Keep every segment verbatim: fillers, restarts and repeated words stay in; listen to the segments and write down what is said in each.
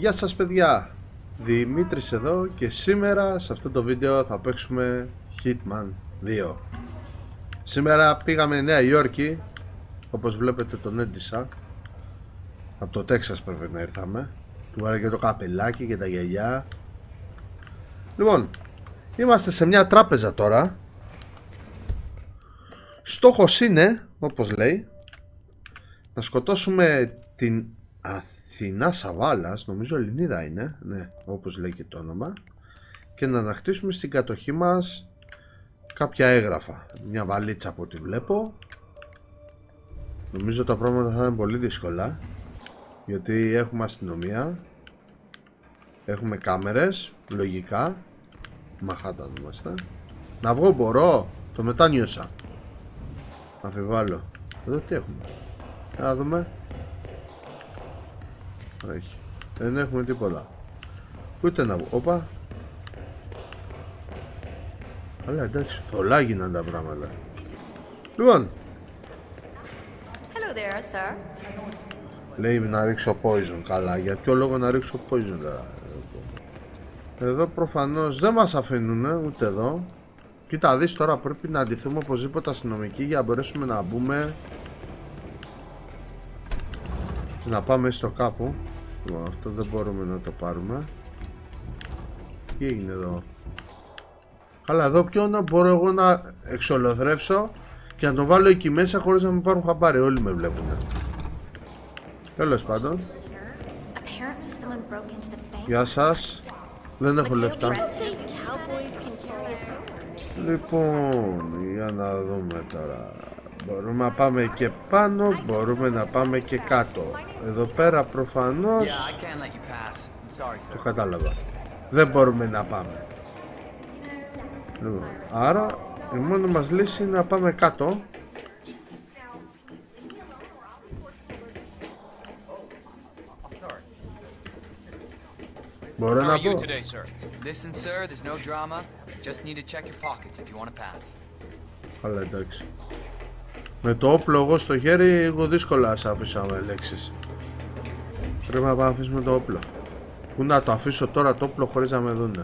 Γεια σας παιδιά, Δημήτρης εδώ και σήμερα σε αυτό το βίντεο θα παίξουμε Hitman δύο. Σήμερα πήγαμε Νέα Υόρκη, όπως βλέπετε τον έντυσα. Από το Τέξας πρέπει να ήρθαμε. Του βάλε και το καπελάκι και τα γυαλιά. Λοιπόν, είμαστε σε μια τράπεζα τώρα. Στόχος είναι, όπως λέει, να σκοτώσουμε την Αθηνά Σαβάλας, νομίζω Ελληνίδα είναι, ναι, όπως λέει και το όνομα, και να ανακτήσουμε στην κατοχή μας κάποια έγγραφα. Μια βαλίτσα από ό,τι βλέπω. Νομίζω τα πράγματα θα είναι πολύ δύσκολα, γιατί έχουμε αστυνομία, έχουμε κάμερες, λογικά. Μαχάτα είμαστε. Να βγω μπορώ, το μετάνιωσα. Αμφιβάλλω. Εδώ τι έχουμε? Να δούμε. Όχι. Δεν έχουμε τίποτα. Ούτε να βγω. Όπα. Αλλά εντάξει, θολά γίναν τα πράγματα. Λοιπόν. Hello there, sir. Λέει να ρίξω poison. Καλά, για ποιο λόγο να ρίξω poison τώρα? Εδώ προφανώς δεν μας αφήνουν ούτε εδώ. Κοίτα δεις, τώρα πρέπει να αντιθούμε οπωσδήποτε αστυνομικοί για να μπορέσουμε να μπούμε, να πάμε στο κάπου. Λοιπόν, αυτό δεν μπορούμε να το πάρουμε. Τι έγινε εδώ? Αλλά εδώ ποιο να μπορώ εγώ να εξολοθρεύσω και να τον βάλω εκεί μέσα χωρίς να με πάρουν χαμπάρι? Όλοι με βλέπουν. Τέλος πάντων. Γεια σας. Δεν έχω λεφτά. Λοιπόν, για να δούμε τώρα. Μπορούμε να πάμε και πάνω, μπορούμε να πάμε και κάτω. Εδώ πέρα προφανώς το κατάλαβα. Δεν μπορούμε να πάμε. Λοιπόν, άρα η μόνη μας λύση είναι να πάμε κάτω. Μπορώ να πω? Αλλά εντάξει. Με το όπλο εγώ στο χέρι, εγώ δύσκολα σ' άφησα με λέξεις. Πρέπει να πάμε να αφήσουμε το όπλο. Πού να το αφήσω τώρα το όπλο χωρίς να με δούνε?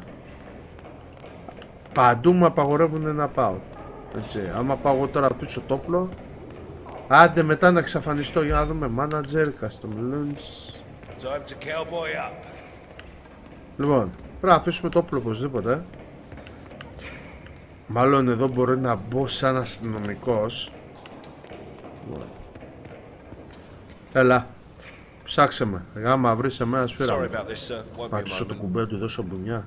Παντού μου απαγορεύουν να πάω. Έτσι, άμα πάω εγώ τώρα πίσω το όπλο, άντε μετά να εξαφανιστώ. Για να δούμε. Manager, custom launch. Λοιπόν, πρέπει να αφήσουμε το όπλο οπωσδήποτε. Μάλλον εδώ μπορεί να μπω σαν αστυνομικός. Έλα, ψάξε με. Γάμα βρεις εμένα σφύρα μου. Πάτησω το κουμπέ του, δώσω μπουνιά.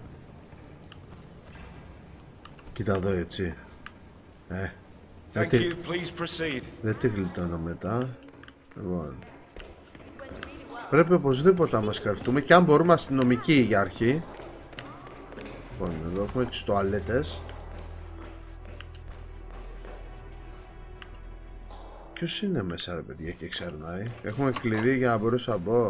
Κοίτα εδώ έτσι. Ε, δεν τη, δεν τη γλιτώνω μετά. Λοιπόν, πρέπει οπωσδήποτε να μας καρφτούμε. Και αν μπορούμε αστυνομικοί για αρχή. Λοιπόν, εδώ έχουμε τις τουαλέτες. Ποιος είναι μέσα ρε παιδιά και ξερνάει? Έχουμε κλειδί για να μπορέσω να μπω?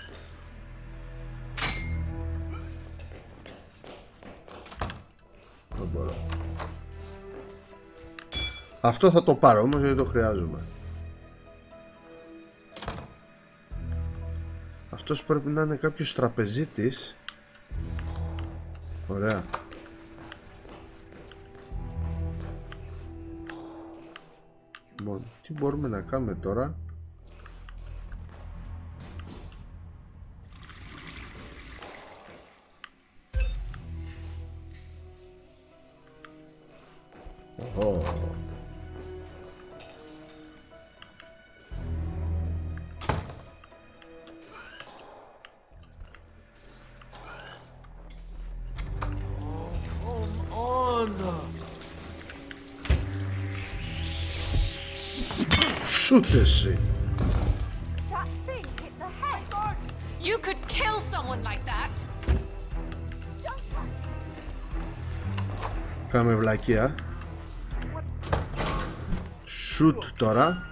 Δεν μπορώ. Αυτό θα το πάρω όμως γιατί το χρειάζομαι. Αυτός πρέπει να είναι κάποιος τραπεζίτης. Ωραία. Λοιπόν, τι μπορούμε να κάνουμε τώρα? Oh. Shoot this thing. That thing hit the head. You could kill someone like that. Κάμε βλακεία. Shoot τώρα.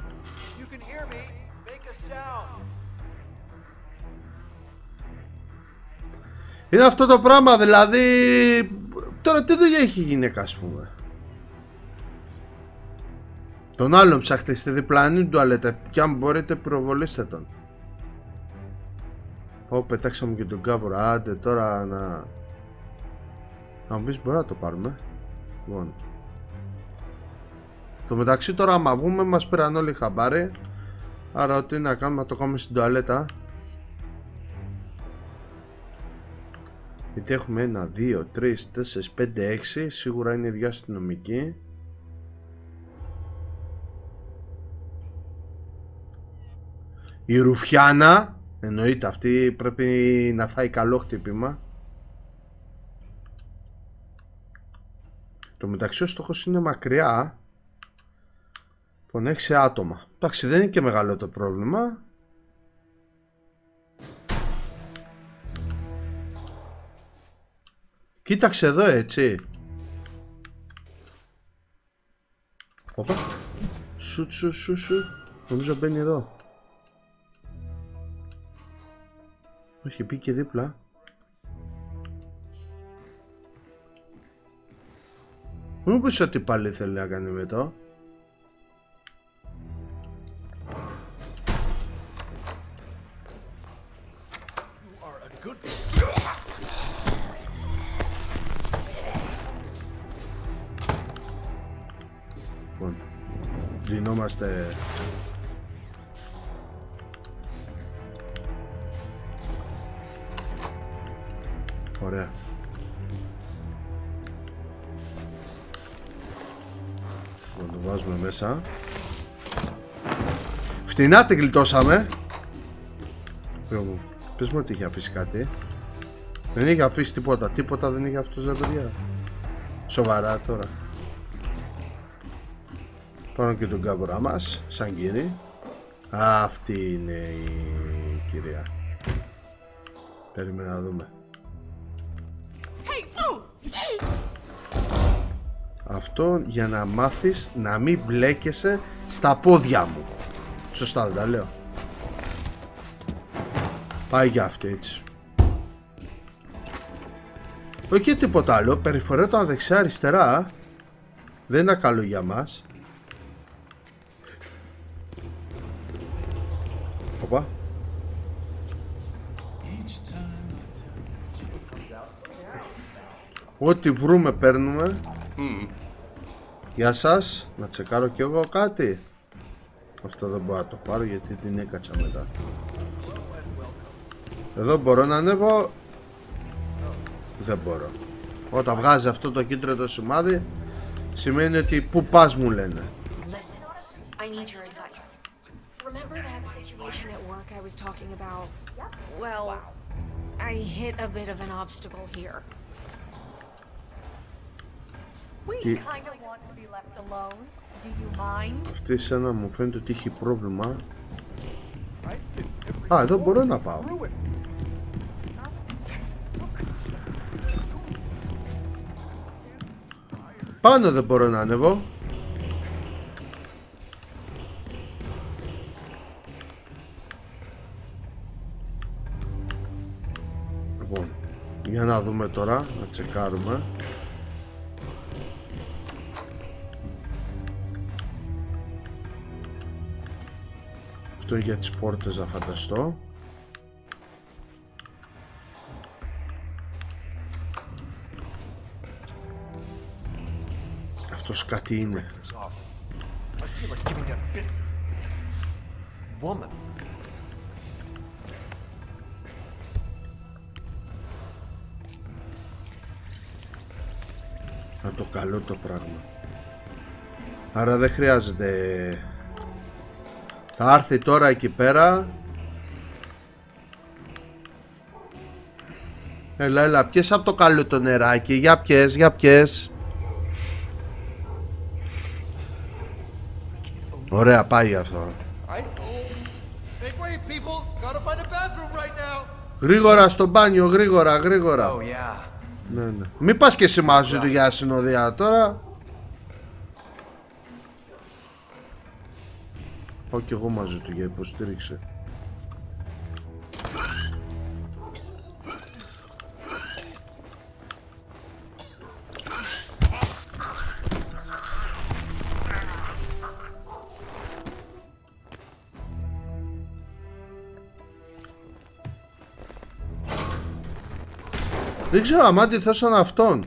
Είναι αυτό το πράγμα, δηλαδή. Τώρα τι δουλειά έχει η γυναίκα, ας πούμε? Τον άλλον ψάχτε στη διπλανή τουαλέτα και αν μπορείτε προβολήστε τον. Ω, πετάξαμε και τον κάβουρα. Άντε τώρα να... Να μου πεις μπορεί να το πάρουμε. Λοιπόν. Το μεταξύ τώρα άμα βγούμε μας πήραν όλοι χαμπάρι. Άρα ό,τι να κάνουμε να το κάνουμε στην τουαλέτα. Γιατί έχουμε ένα, δύο, τρεις, τέσσερις, πέντε, έξι. Σίγουρα είναι δύο αστυνομικοί. Η Ρουφιάνα. Εννοείται αυτή πρέπει να φάει καλό χτύπημα. Το μεταξύ ο στόχος είναι μακριά. Λοιπόν, έξι άτομα. Εντάξει, δεν είναι και μεγάλο το πρόβλημα. Κοίταξε εδώ, έτσι. Οπα. Σουτ, σουτ, σουτ, σουτ. Νομίζω μπαίνει εδώ. Έχει πει και δίπλα. Μου πεις ότι πάλι θέλει να κάνει με το. Λοιπόν, δινόμαστε. Ωραία. Να το βάζουμε μέσα. Φτηνά την γλιτώσαμε. Πες μου ότι είχε αφήσει κάτι. Δεν είχε αφήσει τίποτα. Τίποτα δεν είχε αυτός, ρε παιδιά. Σοβαρά τώρα. Πάνω και τον κάβουρα μας. Σαν κύρι. Αυτή είναι η κυρία. Περίμενα να δούμε. Αυτό για να μάθεις να μην μπλέκεσαι στα πόδια μου. Σωστά δεν τα λέω. Πάει για αυτή έτσι. Όχι και τίποτα άλλο. Περιφορέταν δεξιά αριστερά. Δεν είναι καλό για μας. Οπα. Ό,τι βρούμε παίρνουμε. Mm. Γεια σας. Να τσεκάρω κι εγώ κάτι. Αυτό δεν μπορώ να το πάρω γιατί την έκατσα μετά. Εδώ μπορώ να ανέβω. Δεν μπορώ. Όταν βγάζει αυτό το κίτρινο σημάδι σημαίνει ότι που πας μου λένε. Remember that situation at work I was talking about? Well, I hit a bit of an obstacle here. We kind of want to be left alone. Do you mind? Αυτή η σένα μου φαίνεται ότι έχει πρόβλημα. Α, εδώ μπορώ να πάω. Πάνω δεν μπορώ να ανέβω. Λοιπόν, για να δούμε τώρα, να τσεκάρουμε. Αυτό για τις πόρτες να φανταστώ. Αυτός κάτι είναι. Να το καλό το πράγμα. Άρα δεν χρειάζεται. Θα έρθει τώρα εκεί πέρα. Έλα, έλα, πιες από το καλό το νεράκι. Για πιες, για πιες. Ωραία, πάει αυτό. Γρήγορα στο μπάνιο, γρήγορα, γρήγορα. Oh, yeah. Ναι, ναι. Μην πας και εσύ μαζί του για συνοδεία τώρα. Πάω και εγώ μαζί του για υποστήριξη. Δεν ξέρω αν αντιθώσαν αυτόν.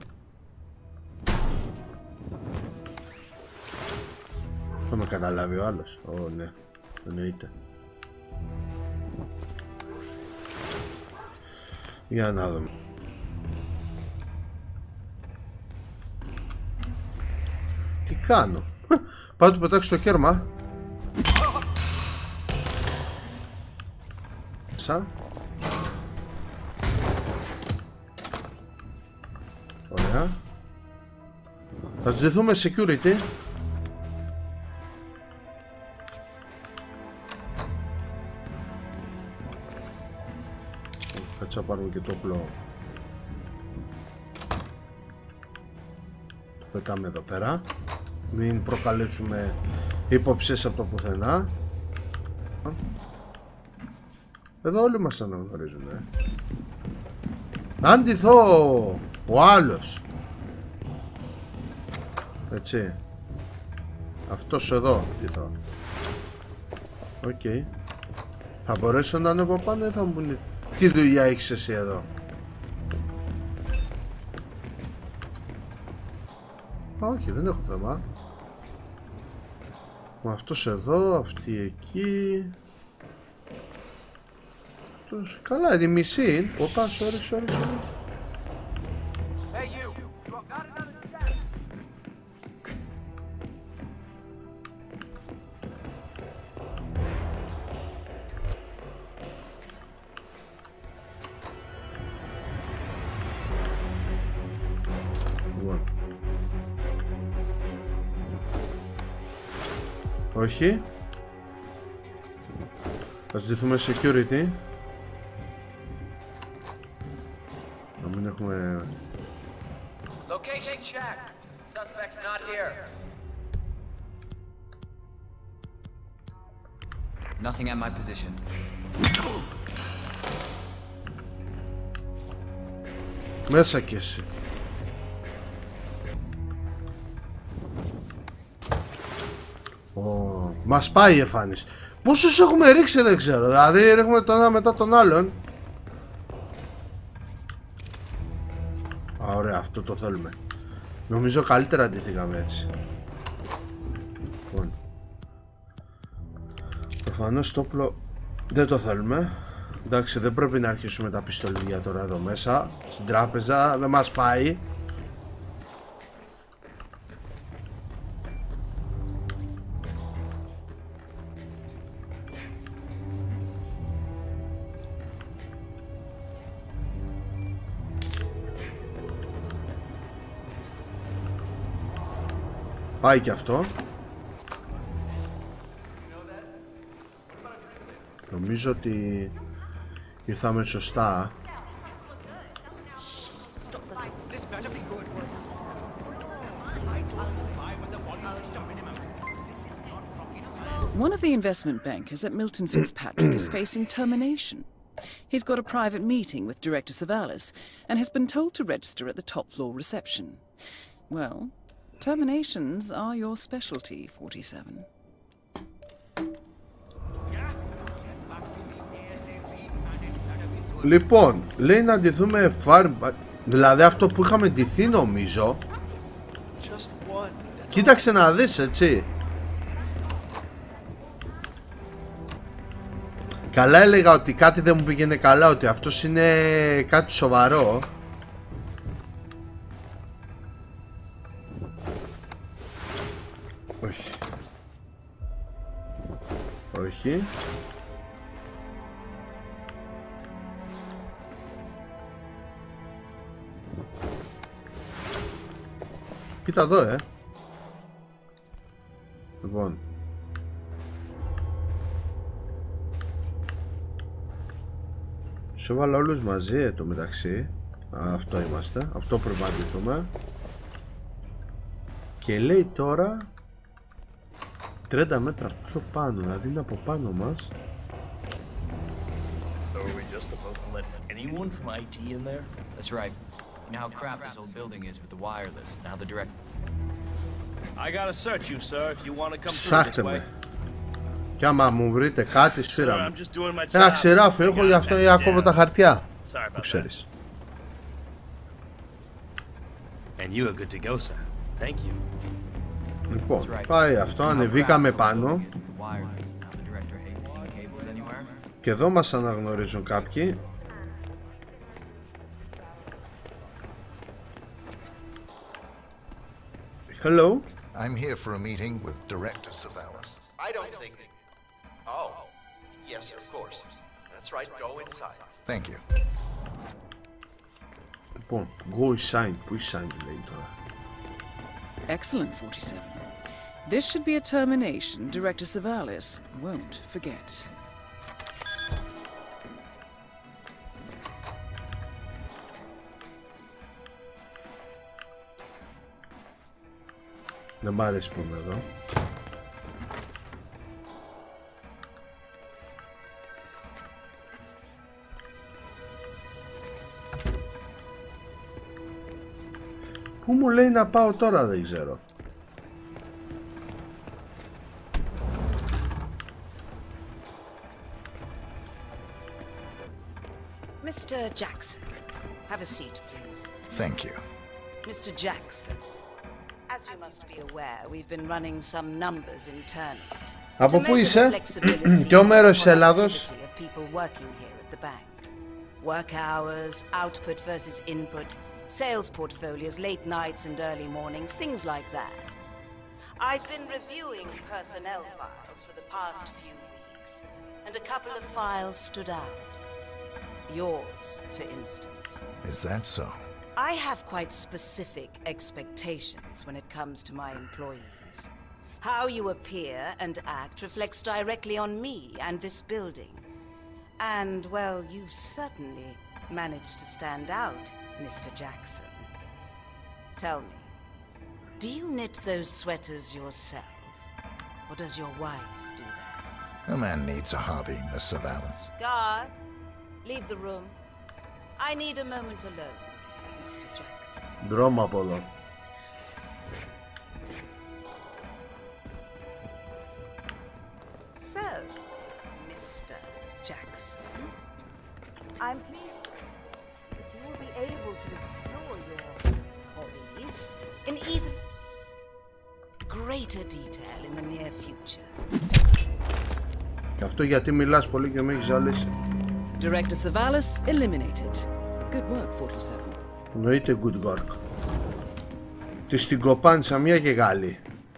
Θα με καταλάβει ο άλλος. Ω, ναι, εννοείται. Για να δούμε. Τι κάνω? Πάω να του πετάξω το κέρμα. Σα. Ωραία. Θα ζητηθούμε security. Κάτσε να πάρουμε και το όπλο. Το πετάμε εδώ πέρα. Μην προκαλέσουμε υποψίες από το πουθενά. Εδώ όλοι μας αναγνωρίζουν, ε. Αντιθώ ο άλλος. Έτσι. Αυτός εδώ αντιθώ. Οκ. Okay. Θα μπορέσω να ανέβω πάνω ή θα μου πούνε τι δουλειά έχεις εσύ εδώ? Α, όχι, δεν έχω θέμα. Μα αυτός εδώ, αυτή εκεί. Αυτός... Καλά, είναι η μισή. Οπα, sorry, sorry, sorry. Όχι. Θα ζητηθούμε security. Να μην έχουμε... Location check. Suspects not here. Nothing at my position. Μέσα κι εσύ. Oh, μας πάει η εμφάνιση. Πόσους έχουμε ρίξει δεν ξέρω. Δηλαδή ρίχνουμε τον ένα μετά τον άλλον. Α, ωραία, αυτό το θέλουμε. Νομίζω καλύτερα αντιθήκαμε έτσι. Λοιπόν, προφανώς το όπλο δεν το θέλουμε. Εντάξει, δεν πρέπει να αρχίσουμε τα πιστολίδια τώρα εδώ μέσα. Στην τράπεζα δεν μας πάει. Πάει και αυτό. Νομίζω ότι ήρθαμε σωστά. One of the investment bankers at Milton Fitzpatrick is facing termination. He's got a private meeting with Director Savalas and has been told to register at the top floor reception. Well, terminations are your specialty, forty-seven. Λοιπόν, λέει να ντυθούμε φάρ... Δηλαδή αυτό που είχαμε ντυθεί νομίζω. Κοίταξε να δεις, έτσι. Καλά έλεγα ότι κάτι δεν μου πήγαινε καλά, ότι αυτός είναι κάτι σοβαρό. Όχι. Όχι. Κοίτα εδώ, ε. Λοιπόν. Τους έβαλα όλους μαζί, ε, το μεταξύ. Α, αυτό είμαστε. Αυτό πρέπει να αντιθούμε. Και λέει τώρα τριάντα μέτρα πιο πάνω, δηλαδή είναι από πάνω μας. So are we just supposed to let anyone from I T in there? That's right. You know how crap this old building is with the wireless. Now the direct. I gotta search you, sir, if you want to come through this Ψάχτε way. με. Κι άμα μου βρείτε κάτι, σφύρα Sir, μου. I'm just doing my Ένα job. ξηράφι έχω, γι' αυτό ή ακόμα τα χαρτιά. Sorry Που about that. ξέρεις. And you are good to go, sir. Thank you. Λοιπόν, πάει αυτό, ανεβήκαμε πάνω. Και εδώ μας αναγνωρίζουν κάποιοι. Hello. I'm here for a meeting with Director Savalas. I don't think... Oh, yes, of course. That's right, go inside. Thank you. Λοιπόν, go inside. Πού inside λέει τώρα? Excellent, forty-seven. This should be a termination Director Savalas won't forget. Δεν μ' αρέσει που είμαι εδώ. Πού μου λέει να πάω τώρα, δεν ξέρω. Mister Jackson, have a seat, please. Thank you. Mister Jackson, as you must be aware, we've been running some numbers internally. Από πού είσαι? Ποιο μέρος της Ελλάδος? Work hours, output versus input, sales portfolios, late nights and early mornings, things like that. I've been reviewing personnel files for the past few weeks, and a couple of files stood out. Yours, for instance. Is that so? I have quite specific expectations when it comes to my employees. How you appear and act reflects directly on me and this building. And, well, you've certainly managed to stand out, Mister Jackson. Tell me, do you knit those sweaters yourself? Or does your wife do that? A man needs a hobby, Miss Savalas. Guard, leave the room. I need a moment alone, Mister Jackson. Δρόμο από εδώ. So, Mister Jackson, I'm pleased that you will be able to explore your hobbies in even greater detail in the near future. Και αυτό γιατί μιλάς πολύ και με έχεις ζαλίσει. Director Savalas eliminated. Good work, forty-seven. Εννοείται good work. Της την κοπάνισα μία και Γάλλη.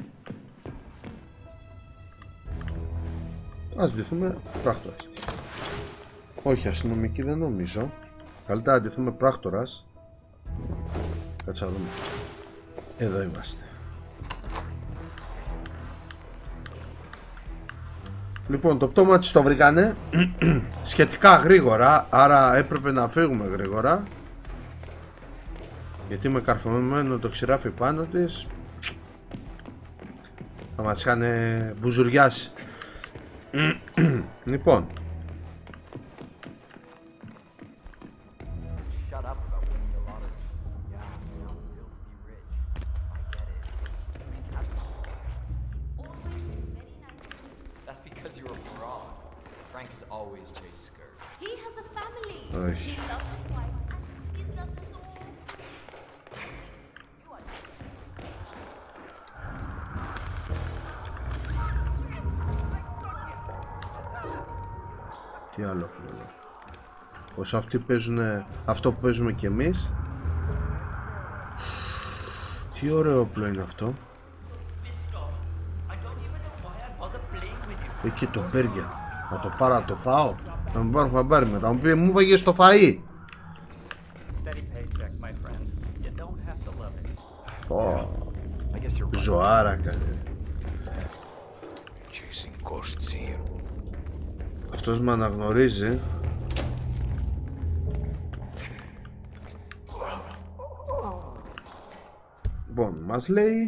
Ας ντυθούμε πράκτορας. Όχι, αστυνομική δεν νομίζω. Καλύτερα να ντυθούμε πράκτορας. Κάτσε να δούμε. Εδώ είμαστε. Λοιπόν, το πτώμα της το βρήκανε σχετικά γρήγορα, άρα έπρεπε να φύγουμε γρήγορα, γιατί με καρφωμένο το ξηράφι πάνω της θα μας είχαν μπουζουριάσει. Λοιπόν, όχι. Τι άλλο έχουμε εδώ? Πως αυτοί παίζουν αυτό που παίζουμε κι εμείς. Τι ωραίο όπλο είναι αυτό. Εκεί το μπέργκερ. Να το πάρω να το φάω. Να μην πάρω χαμπάρι μετά. Μου πει μου βαγες το φαΐ. Ω, ζωάρα καλέ. Αυτός με αναγνωρίζει. Λοιπόν, μας λέει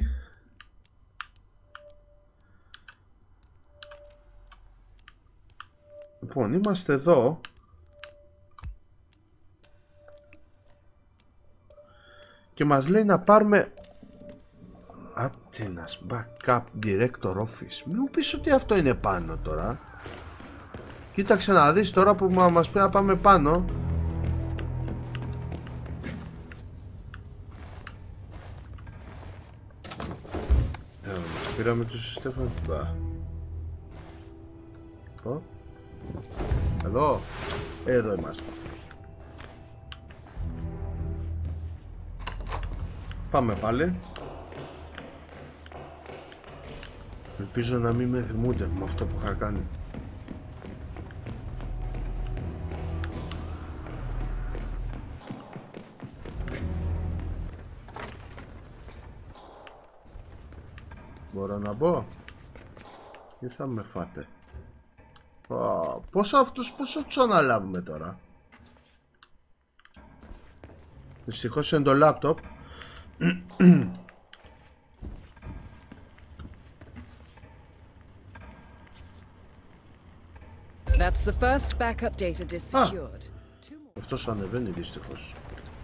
λοιπόν, είμαστε εδώ. Και μας λέει να πάρουμε Athena's Backup Director Office. Μην μου πεις ότι αυτό είναι πάνω τώρα. Κοίταξε να δεις τώρα που μας πει να πάμε πάνω. Πήραμε τους Στέφαν. Εδώ. Εδώ είμαστε. Πάμε πάλι. Ελπίζω να μην με θυμούνται με αυτό που είχα κάνει. Μπορώ να μπω ή θα με φάτε? Oh, πώς αυτούς, πώς θα τους αναλάβουμε τώρα? Δυστυχώς είναι το λάπτοπ. That's the first backup data disk secured. Αυτός ανεβαίνει δυστυχώς.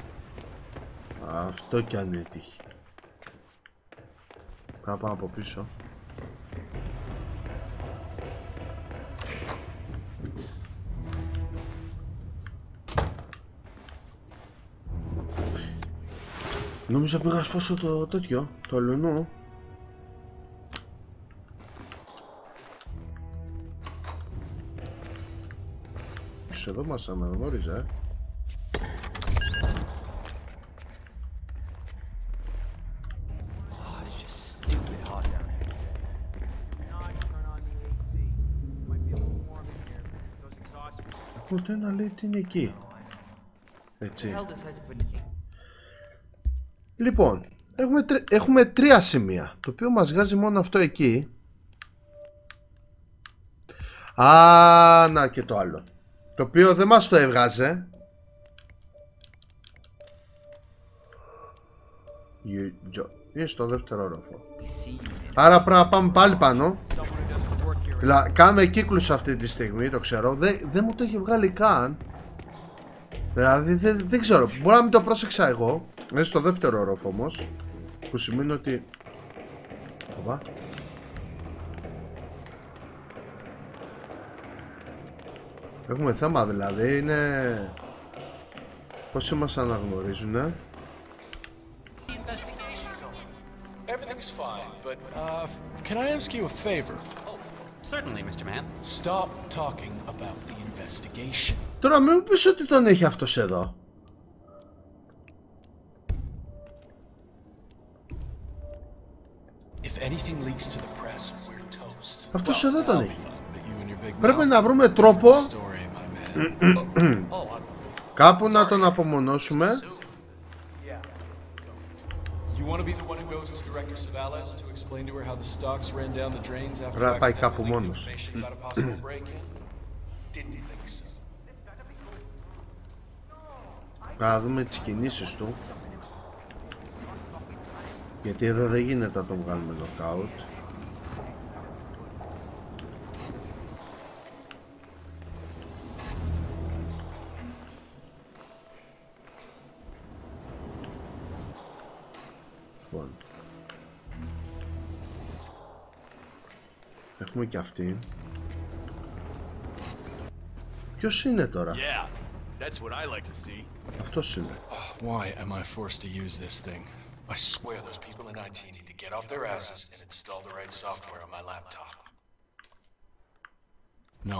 Αυτό κι αν είναι τύχη. Πάω πάω από πίσω. Νόμιζα πήγα να σπάσω το τέτοιο, το αλουνού. Ίσως εδώ μας αναγνώριζε, ε. Οπότε να λέει τι είναι εκεί. Έτσι. Λοιπόν, έχουμε, τρι... έχουμε τρία σημεία. Το οποίο μας βγάζει μόνο αυτό εκεί. Α, να και το άλλο. Το οποίο δεν μας το έβγαζε. Είναι στο δεύτερο όροφο. Άρα πρέπει να πάμε πάλι πάνω. Δηλαδή, κάνουμε κύκλους αυτή τη στιγμή, το ξέρω. Δεν, δεν μου το έχει βγάλει καν. Δηλαδή δεν, δεν ξέρω. Μπορεί να μην το πρόσεξα εγώ. Είναι στο δεύτερο όροφο όμως. Που σημαίνει ότι... Οπα. Έχουμε θέμα δηλαδή. Είναι... Πόσοι μας αναγνωρίζουνε? Everything's fine, but uh, can I ask you a favor? Oh, certainly, Mister Mann. Stop talking about the investigation. Τώρα μην μου πεις ότι τον έχει αυτός εδώ. If anything leaks to the press, we're toast. Αυτός εδώ τον έχει. Πρέπει να βρούμε τρόπο κάπου να τον απομονώσουμε. Πρέπει να πάει κάπου μόνος. Να δούμε τις κινήσεις του. Γιατί εδώ δεν γίνεται να τον βγάλουμε knockout. Λοιπόν. Έχουμε και αυτή. Ποιος είναι τώρα? Yeah, that's what I like to see. Αυτός είναι. Why am I forced to use this thing? I swear those people in I T need to get off their asses and install the right software on my laptop. No.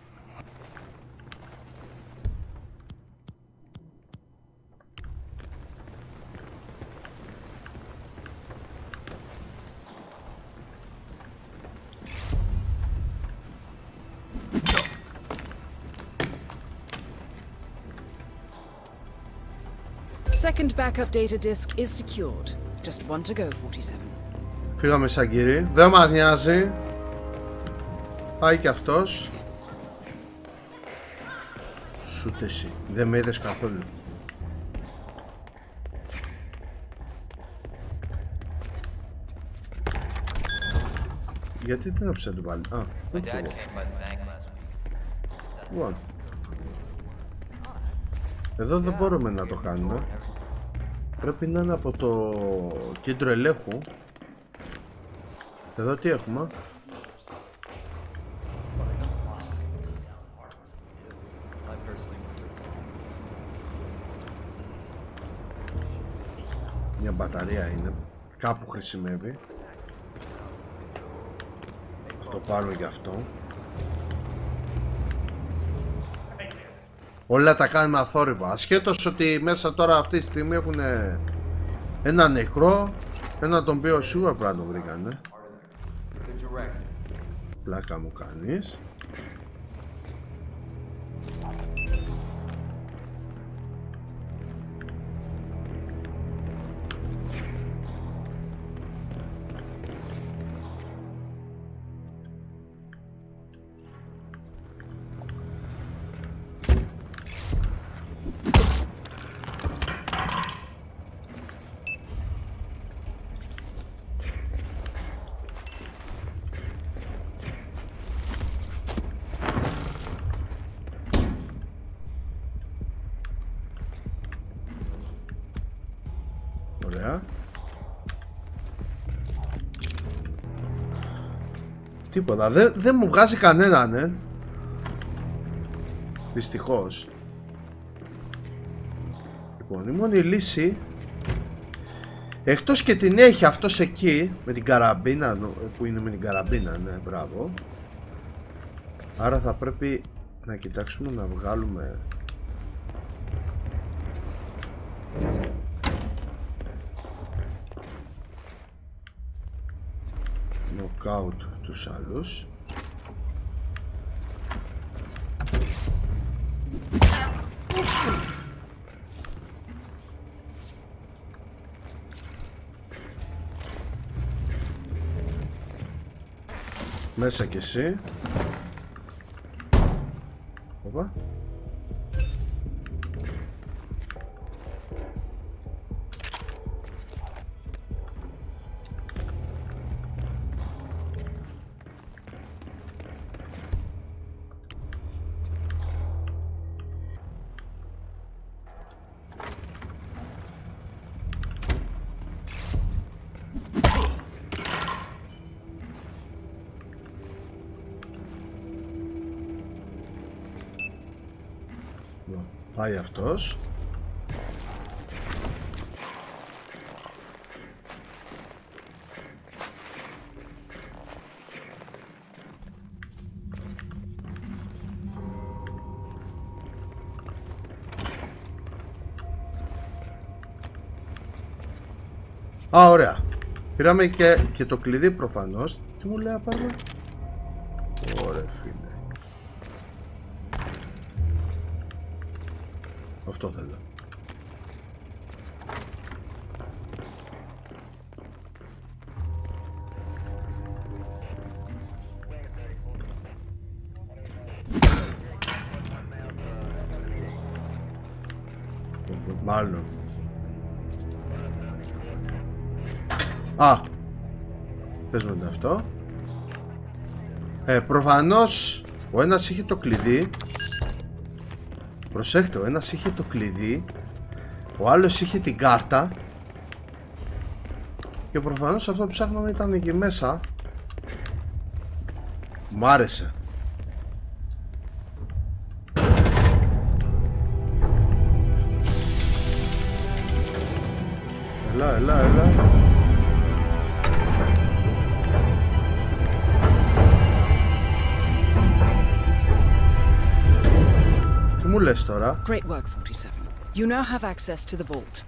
Second backup data disk is secured. Just one to go, forty-seven. Φύγαμε σαν κύριοι. Δεν μας νοιάζει. Πάει και αυτός. Σούτ εσύ. Δεν με είδες καθόλου. Γιατί δεν έπαιξε να του βάλει? Α, λοιπόν. Εδώ δεν μπορούμε να το κάνουμε. Πρέπει να είναι από το κέντρο ελέγχου. Εδώ τι έχουμε? Μια μπαταρία είναι. Κάπου χρησιμεύει. το πάρουμε και αυτό. Όλα τα κάνουμε αθόρυβα. Ασχέτως ότι μέσα τώρα αυτή τη στιγμή έχουν ένα νεκρό, ένα τον οποίο σίγουρα πρέπει να τον βρήκανε. Πλάκα μου κάνεις. Τίποτα, δεν δε μου βγάζει κανέναν, ε. Δυστυχώς. Λοιπόν, η μόνη λύση, εκτός και την έχει αυτός εκεί με την καραμπίνα, που είναι με την καραμπίνα, ναι, μπράβο. Άρα θα πρέπει να κοιτάξουμε να βγάλουμε knockout τους άλλους. Μέσα κι εσύ. Οπα. Πάει αυτός. Α, ωραία. Πήραμε και, και το κλειδί προφανώς. Τι μου λέει να πάρουμε? Ωραία, φίλε. Αυτό θέλω. Μάλλον. Α, πες με αυτό. Ε, προφανώς ο ένας είχε το κλειδί. Προσέχτε, ο ένας είχε το κλειδί, ο άλλος είχε την κάρτα και προφανώς αυτό που ψάχναμε ήταν εκεί μέσα. Μ' άρεσε. Έλα, έλα, έλα. Μου λες τώρα? Great work, forty-seven. You now have access to the vault.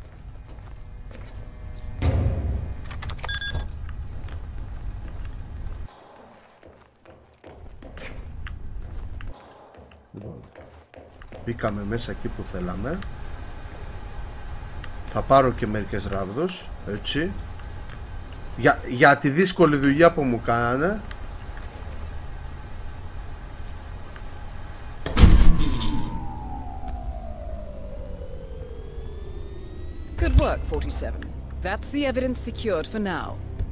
Μπήκαμε μέσα εκεί που θέλαμε. Θα πάρω και μερικές ράβδους, έτσι. Για, για τη δύσκολη δουλειά που μου κάνανε. Good work, forty-seven. That's the evidence secured for now.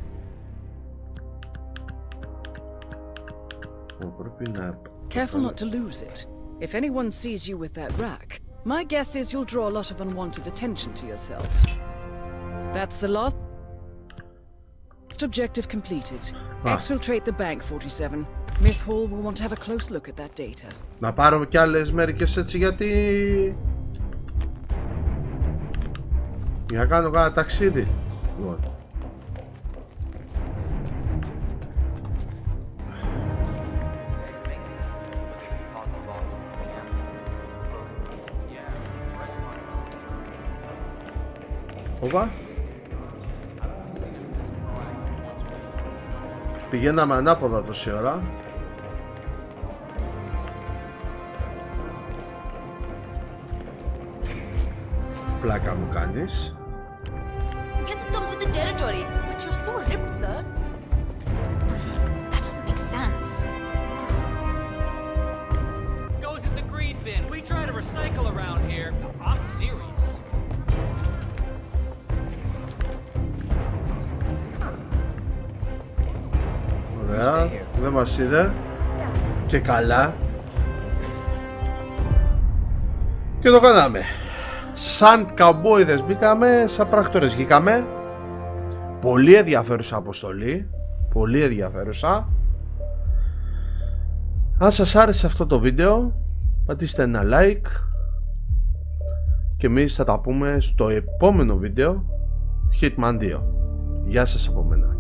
Careful not to lose it. If anyone sees you with that rack, my guess is you'll draw a lot of unwanted attention to yourself. That's the last objective completed. Ah. Exfiltrate the bank, forty-seven. Miss Hall will want to have a close look at that data. Να πάρω κι άλλες μερικές έτσι γιατί... Για να κάνω κάνα ταξίδι. Λοιπόν. Όπα. Πηγαίναμε ανάποδα τόση ώρα. Πλάκα μου κάνεις. Guess it comes with the territory, but you're so ripped, sir. That doesn't make sense. Goes in the green bin. We try to recycle around here. I'm serious. Ωραία, δεν μας είδε. Και καλά. Και το κάναμε. Σαν καμπόιδες μπήκαμε, σαν πράκτορες βγήκαμε. Πολύ ενδιαφέρουσα αποστολή. Πολύ ενδιαφέρουσα. Αν σας άρεσε αυτό το βίντεο, πατήστε ένα like. Και εμείς θα τα πούμε στο επόμενο βίντεο Hitman δύο. Γεια σας από μένα.